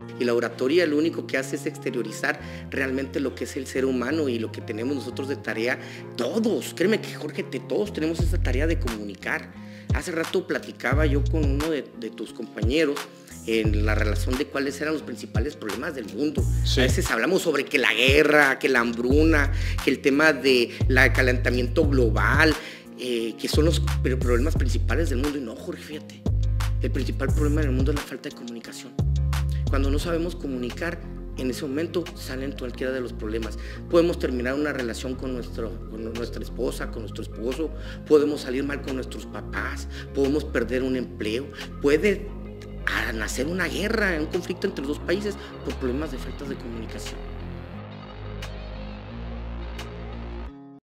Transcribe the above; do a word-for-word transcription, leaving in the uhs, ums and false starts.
Y la oratoria lo único que hace es exteriorizar realmente lo que es el ser humano y lo que tenemos nosotros de tarea. Todos, créeme que Jorge, te, todos tenemos esa tarea de comunicar. Hace rato platicaba yo con uno de, de tus compañeros en la relación de cuáles eran los principales problemas del mundo. Sí. A veces hablamos sobre que la guerra, que la hambruna, que el tema del calentamiento global, eh, que son los problemas principales del mundo. Y no, Jorge, fíjate, el principal problema del mundo es la falta de comunicación. Cuando no sabemos comunicar, en ese momento salen cualquiera de los problemas. Podemos terminar una relación con, nuestro, con nuestra esposa, con nuestro esposo, podemos salir mal con nuestros papás, podemos perder un empleo, puede nacer una guerra, un conflicto entre dos países por problemas de falta de comunicación.